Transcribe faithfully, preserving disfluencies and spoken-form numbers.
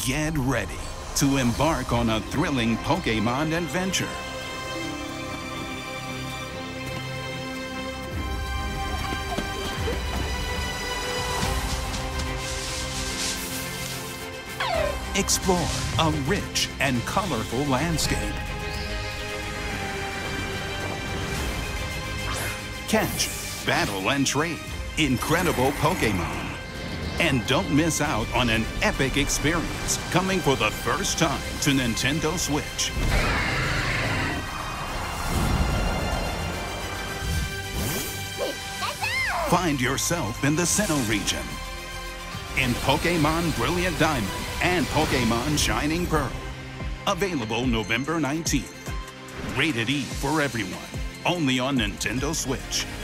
Get ready to embark on a thrilling Pokémon adventure. Explore a rich and colorful landscape. Catch, battle, and trade incredible Pokémon. And don't miss out on an epic experience coming for the first time to Nintendo Switch. Find yourself in the Sinnoh region in Pokémon Brilliant Diamond and Pokémon Shining Pearl. Available November nineteenth. Rated E for everyone. Only on Nintendo Switch.